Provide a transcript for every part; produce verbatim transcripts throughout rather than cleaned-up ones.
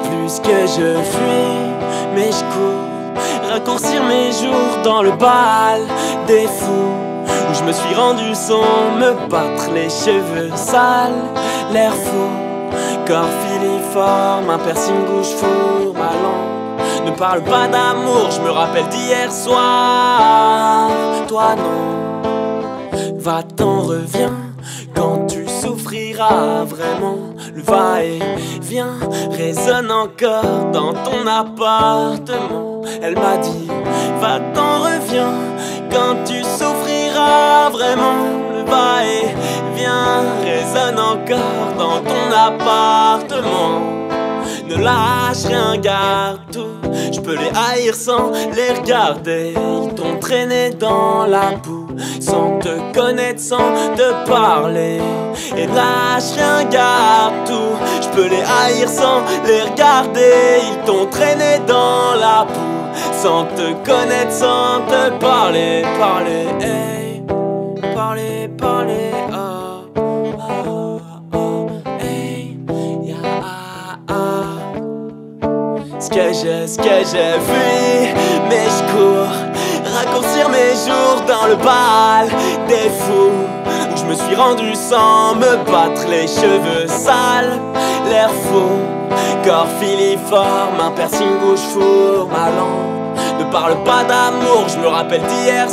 plus que je fuis, mais je cours. Raccourcir mes jours dans le bal des fous, où je me suis rendu sans me battre les cheveux sales, l'air fou, corps filiforme, un piercing gauche fourre ma langue. Ne parle pas d'amour, je me rappelle d'hier soir. Toi non, va-t'en, reviens quand tu souffriras vraiment. Le va-et-vient résonne encore dans ton appartement. Elle m'a dit, va-t'en, reviens quand tu souffriras vraiment. Le va-et-vient résonne encore dans ton appartement. Ne lâche rien, garde tout. Je peux les haïr sans les regarder. Ils t'ont traîné dans la boue, sans te connaître, sans te parler. Et lâche rien, garde tout. Je peux les haïr sans les regarder. Ils t'ont traîné dans la boue, sans te connaître, sans te parler. Parler, hey, parler, parler, oh, oh, oh, hey, yeah, ah, ah. Ce que j'ai, ce que j'ai vu, mais je cours. Raccourcir mes jours dans le bal des fous, où je me suis rendu sans me battre les cheveux sales, l'air fou, corps filiforme, un piercing gauche fourre ma langue. Ne parle pas d'amour, je me rappelle d'hier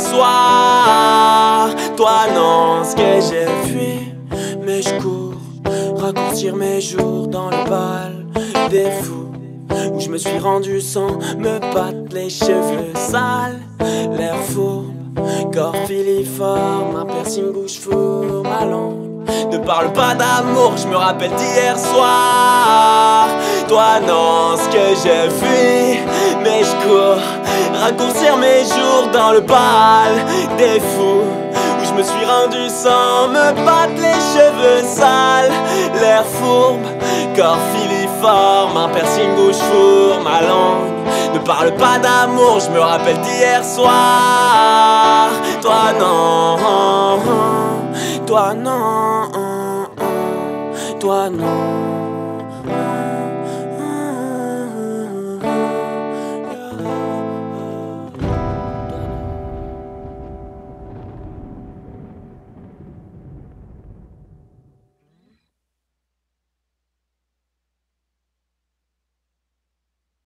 soir. Toi non, ce que j'ai fui, mais je cours. Raccourcir mes jours dans le bal des fous, où je me suis rendu sans me battre les cheveux sales, l'air fourbe, corps filiforme, un piercing gauche fourre ma langue. Ne parle pas d'amour, je me rappelle d'hier soir. Toi non, ce que j'ai vu, mais je cours. Raccourcir mes jours dans le bal des fous, où je me suis rendu sans me battre les cheveux sales, l'air fourbe, corps filiforme, un piercing gauche fourre ma langue. Ne parle pas d'amour, je me rappelle d'hier soir. Toi non, toi non, toi non.